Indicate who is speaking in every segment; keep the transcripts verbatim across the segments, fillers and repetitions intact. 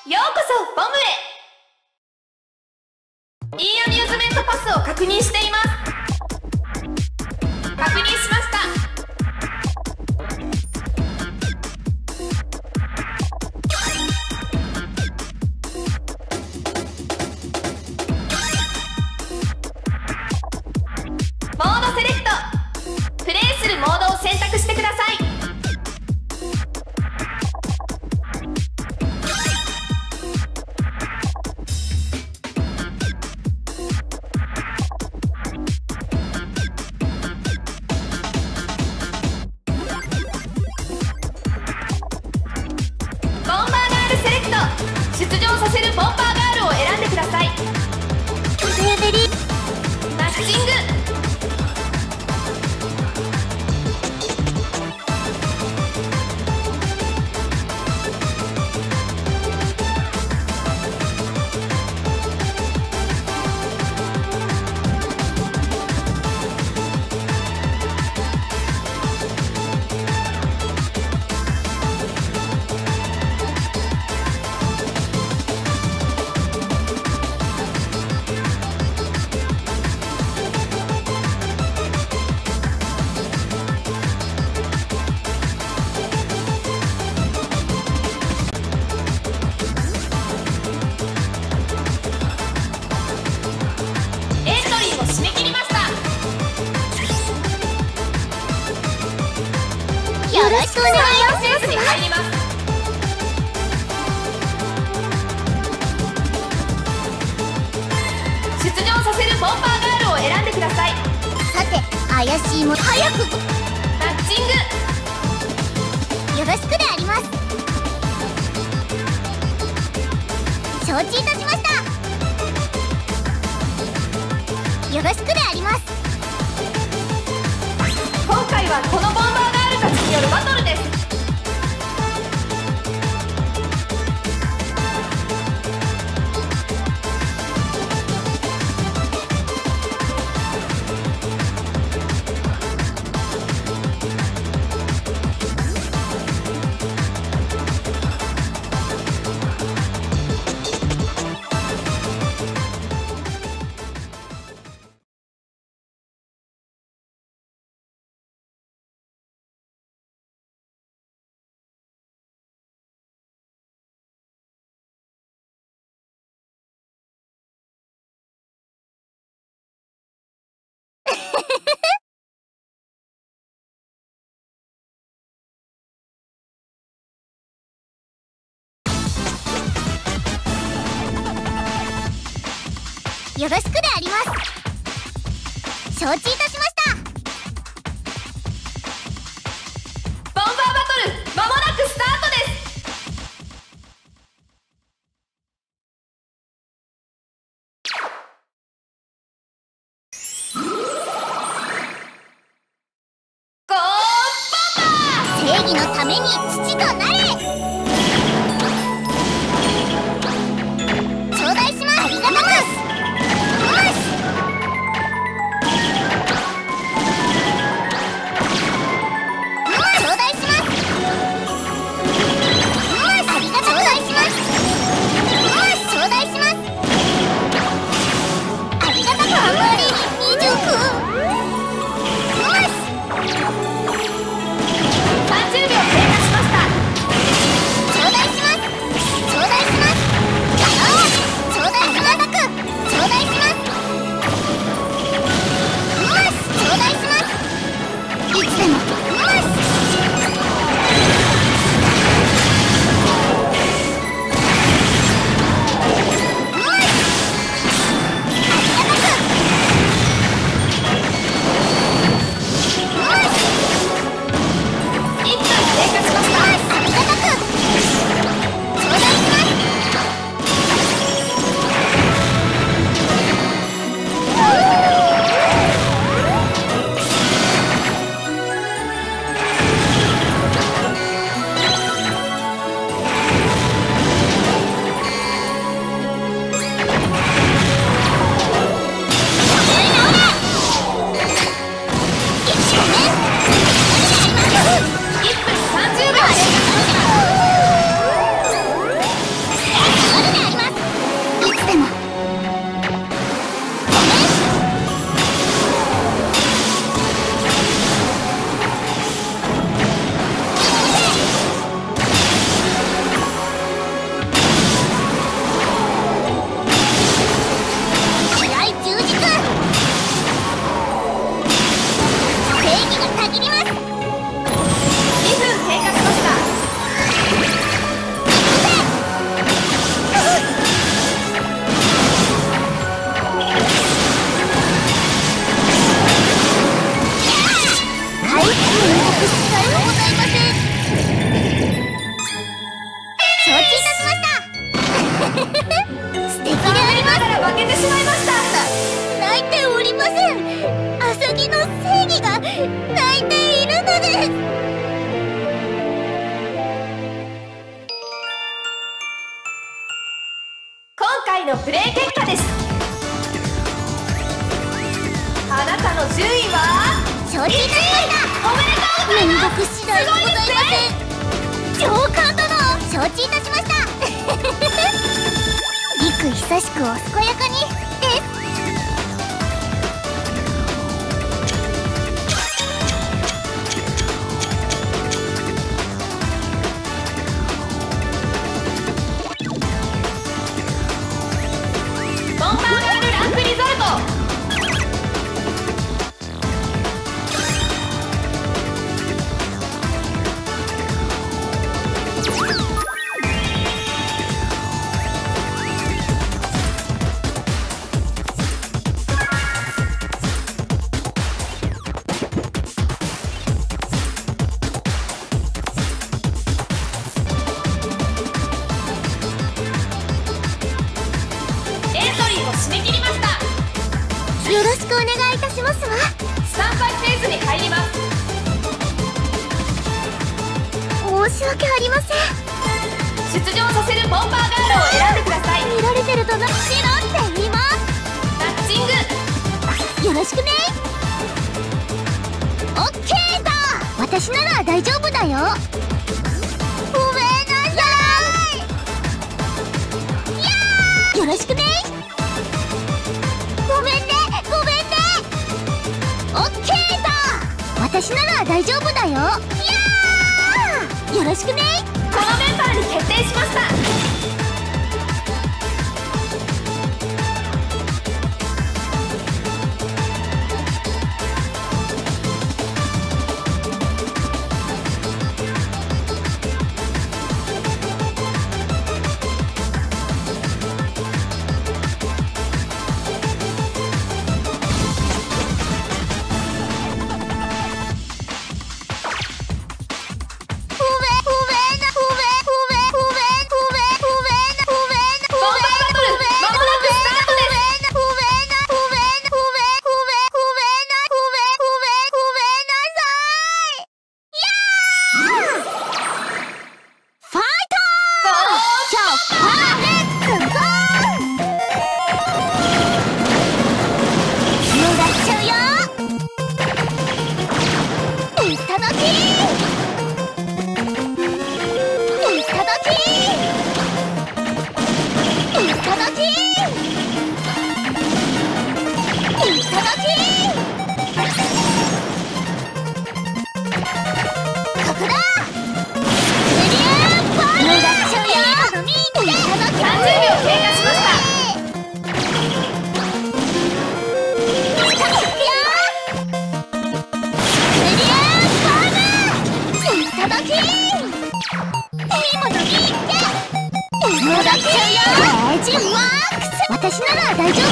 Speaker 1: ようこそボムへ。 E アミューズメントパスを確認しています。確認しました。モードセレクト。プレイするモードを選択してください。出場させるボンバーガールを選んでください。レベリマッチング。よろしくお願いします。に入ります。出場させるボンバーガールを選んでください。
Speaker 2: さて、怪しいも早く。
Speaker 1: マッチング。
Speaker 2: よろしくであります。承知いたしました。よろしくであります。
Speaker 1: 今回はこのボンバーガールたちによるバトルです。
Speaker 2: よろしくであります。承知いたしました。
Speaker 1: ボンバーバトル間もなくスタートです。ゴーボンバー。
Speaker 2: 正義のために父となれ。頂戴します。ありがとう。
Speaker 1: さんじゅうびょう経過しました。
Speaker 2: せん。アサギの正義が泣いているのです。
Speaker 1: 今回のプレー結果です。あなたの順位は
Speaker 2: 承知いたしました。
Speaker 1: おめでとうございます。
Speaker 2: 面目次第でございません。上官殿、承知いたしました。幾久しくお健やかにです。
Speaker 1: ボンバーガールランクリゾルト。締め切りました。
Speaker 2: よろしくお願いいたしますわ。
Speaker 1: スタンバイフェーズに入ります。
Speaker 2: 申し訳ありません。
Speaker 1: 出場させるボンバーガールを選んでください。
Speaker 2: 見られてるとな、しろって言います。
Speaker 1: マッチング
Speaker 2: よろしくね。オッケーだ。私なら大丈夫だよ。ごめんなさい。やー、よろしくね。ごめんね、ごめんね。オッケーだ。私なら大丈夫だよ。やー、よろしくね。
Speaker 1: このメンバーに決定しました。
Speaker 2: 私なら大丈夫や。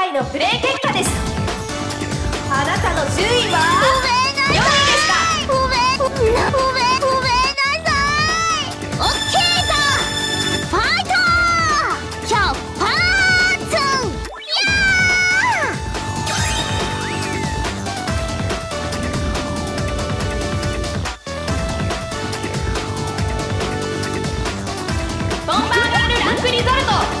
Speaker 1: 回のプレー結果です。あなたの順位はよんいでした。
Speaker 2: ごめんごめんごめんなさい。オッケーだ。ファイトキャパーツや
Speaker 1: ーボンバーガールランクリゾルト。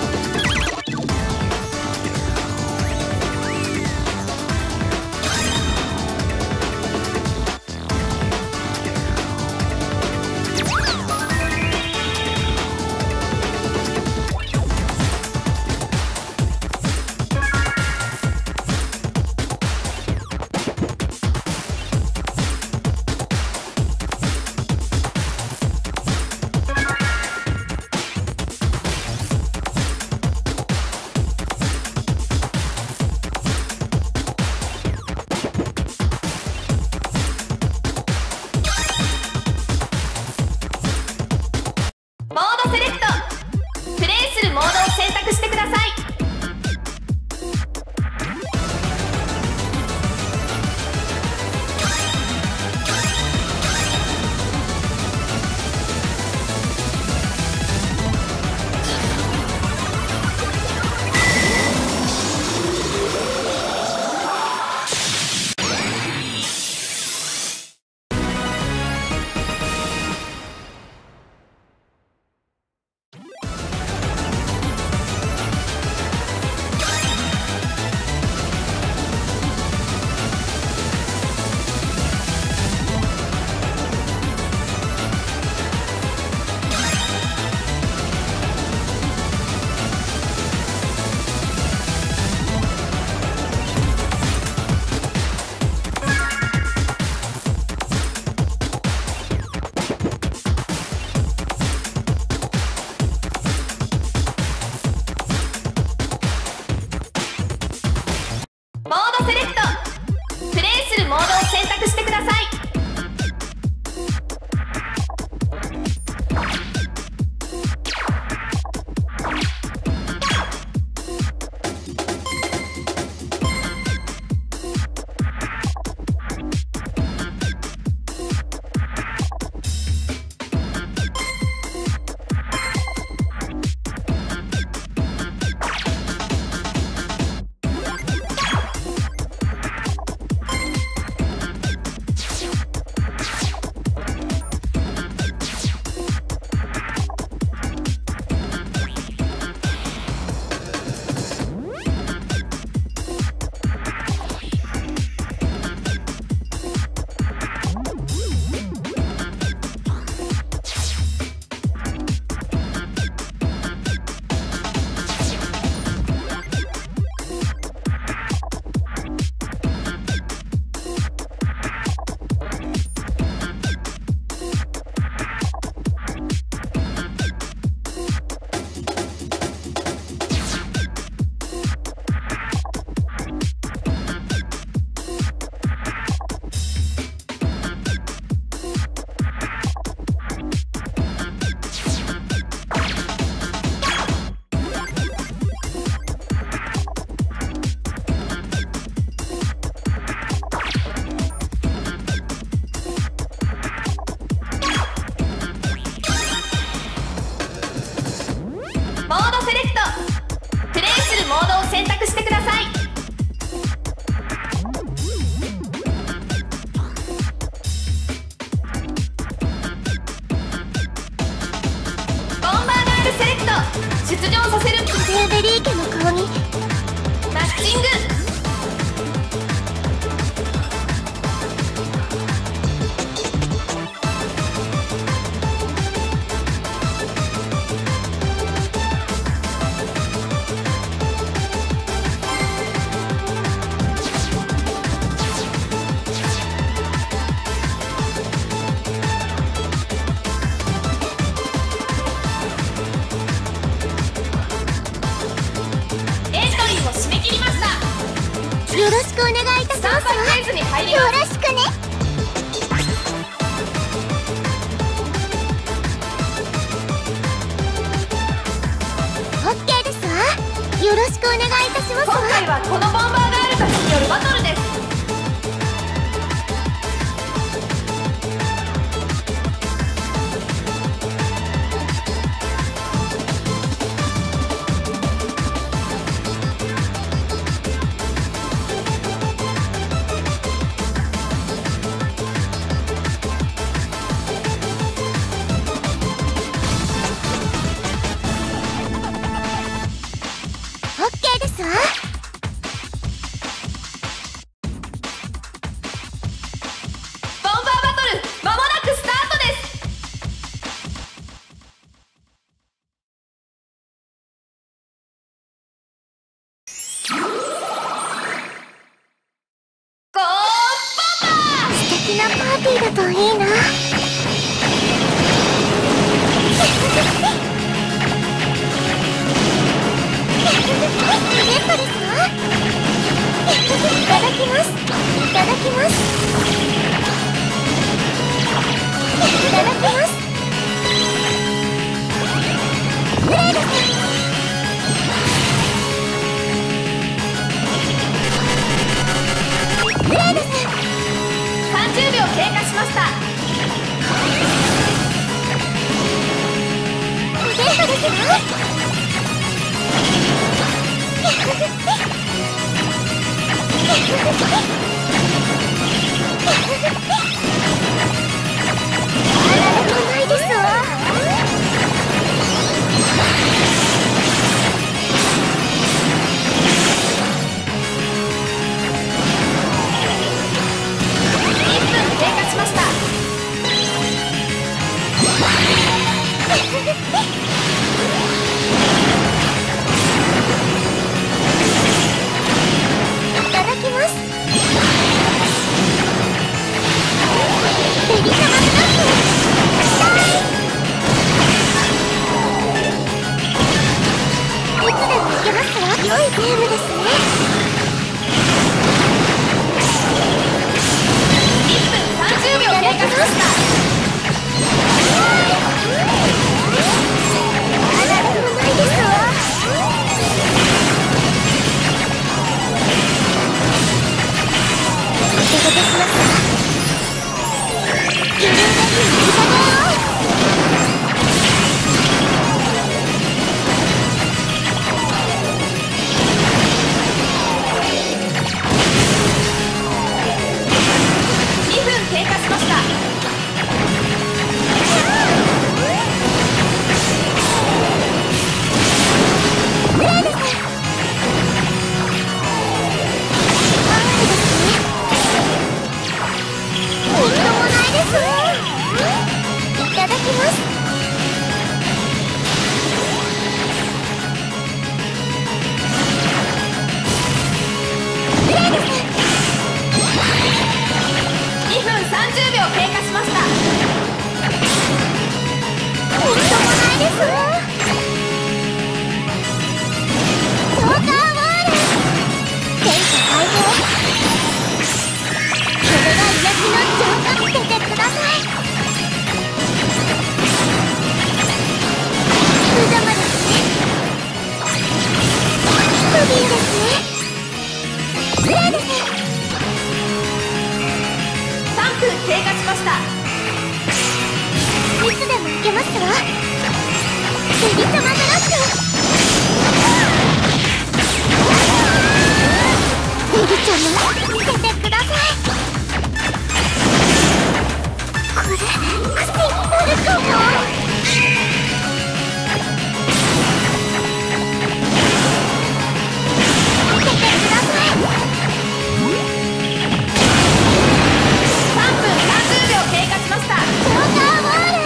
Speaker 1: モードセレクト。プレイするモードを選択してください。モードセレクト。プレイするモードを選択してください。モードを選択してください。ボンバーガールセレクト。出場させる。
Speaker 2: ブルーベリー家の顔に
Speaker 1: マッチング。
Speaker 2: よろしくお願いいたしますわ。
Speaker 1: スタンバイフェーズに入り
Speaker 2: よ
Speaker 1: ます。
Speaker 2: ろしくね。オッケーですわ。よろしくお願いいたします。
Speaker 1: 今回はこのボンバーガールたちによるバトルです。
Speaker 2: オッケーですわ。
Speaker 1: ボンバーバトル間もなくスタートです。ゴーボンバー。
Speaker 2: 素敵なパーティーだといいな。ゲットですわ。いただきます。いただきます。いただきます。グレードさん。グレードさん。
Speaker 1: さんじゅうびょう経過しました。
Speaker 2: ゲットですわ。ないですわ。
Speaker 1: いっぷん経過しました。
Speaker 2: いただきます。ベリカマスナックいつでもいけますわ。良いゲームですね。
Speaker 1: いっぷんさんじゅうびょう経過しました。
Speaker 2: なんでもないですわ。お手ごてしますわ。ギルーレインの歌声を。
Speaker 1: にふん経過しました。
Speaker 2: グレードさん。はいですね。みっともないですわ。いただきます。グレードさん。
Speaker 1: にふんさんじゅうびょう経過しました。
Speaker 2: みっともないですわ。ジョーカーボール。天下太平。これが癒しのジョーカー。出てください。無様ですね。不憫ですね。グレードさん。
Speaker 1: さんぷん経過しました。
Speaker 2: いつでもいけますわ。ベリ様ドロップ。ベリちゃんも見せてください。これ癖になるかも。見せてください。
Speaker 1: さんぷんさんじゅうびょう経過しました。
Speaker 2: ジョーカーボール。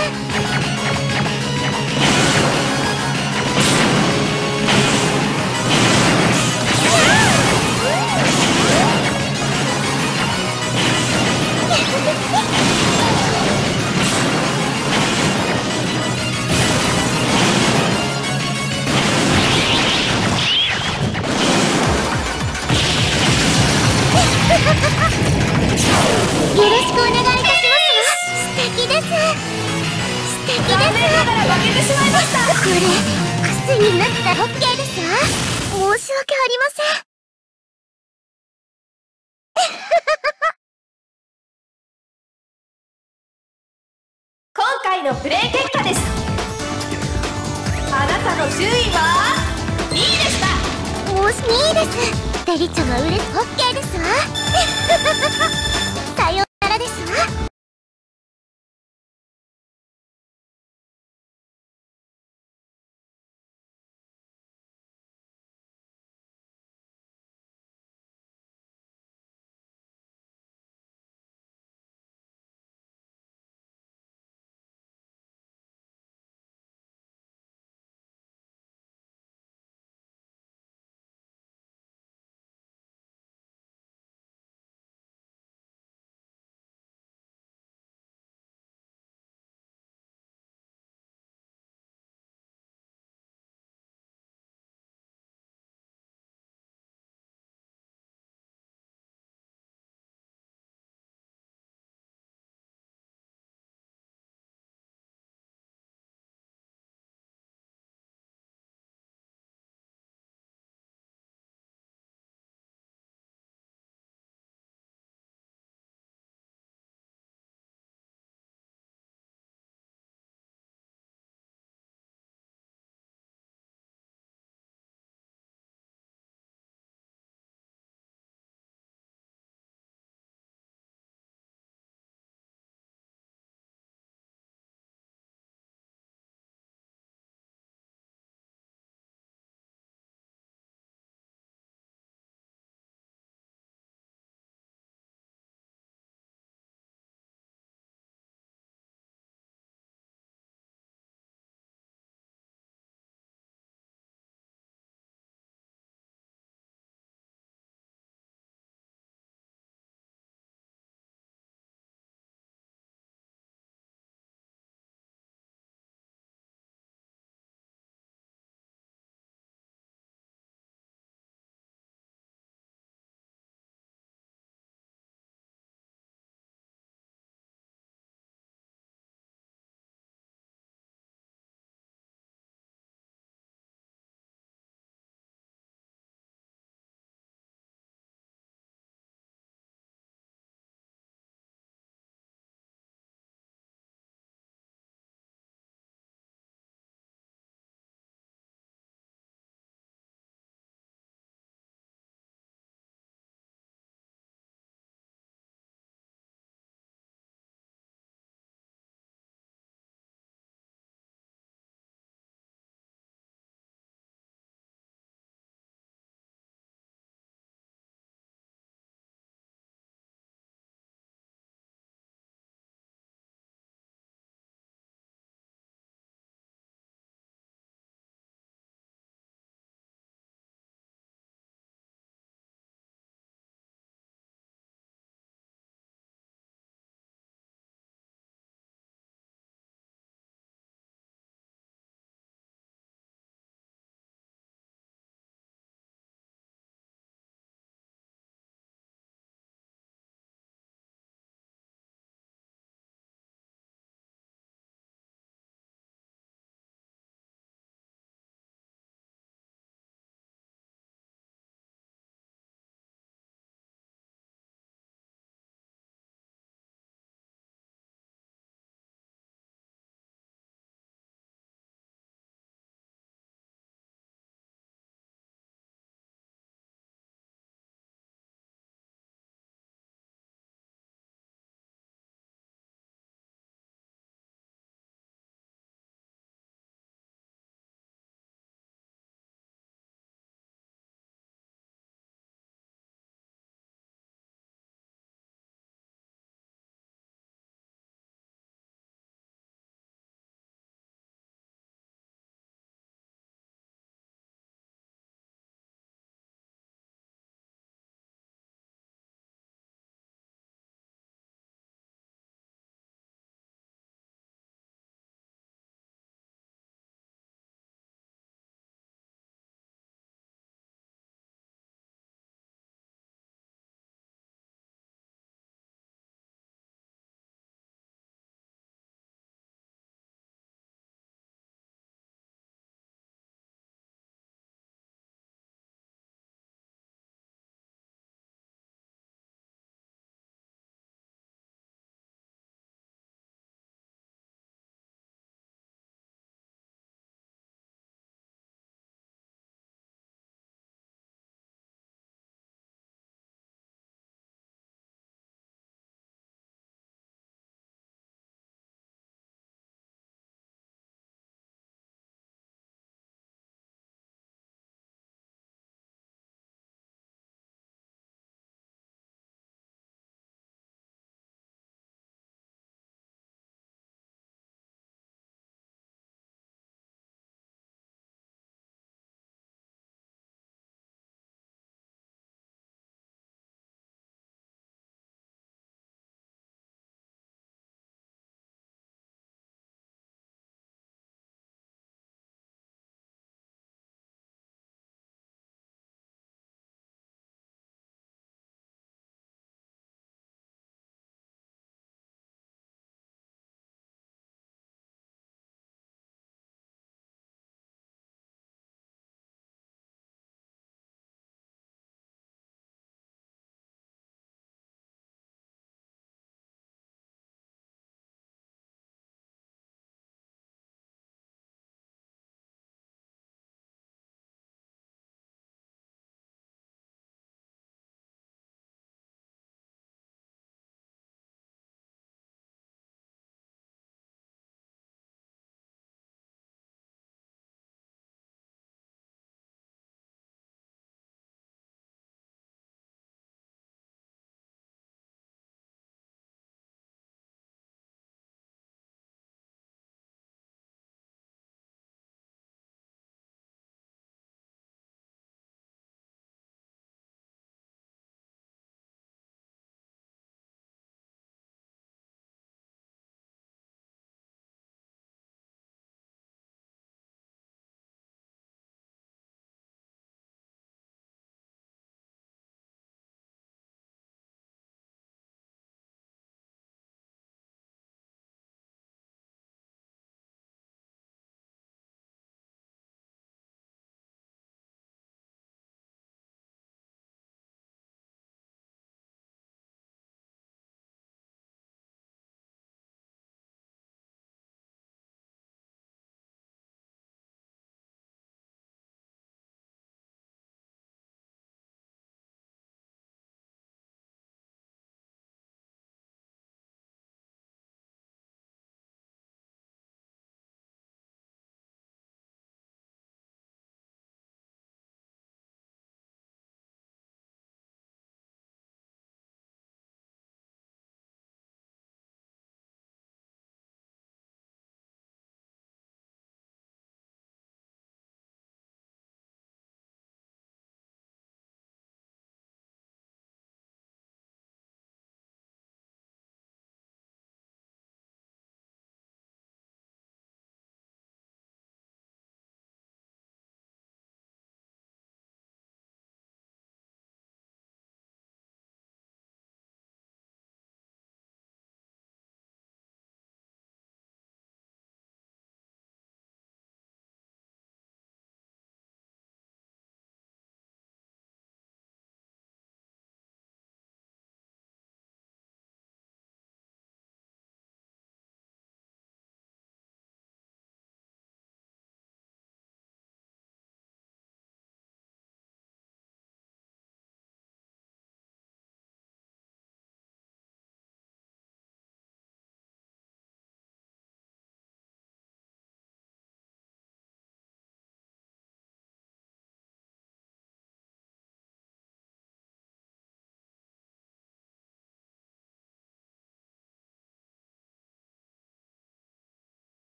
Speaker 2: よろしくお願いいたしますわ。素敵です。素敵です。
Speaker 1: 残念ながら負けてしまいました。
Speaker 2: これ癖になった。オッケーですわ。 申し訳ありません。
Speaker 1: 今回のプレー結果です。あなたの順位はにいでした。
Speaker 2: もしにいです。デリちゃんが売れ オーケー ですわ。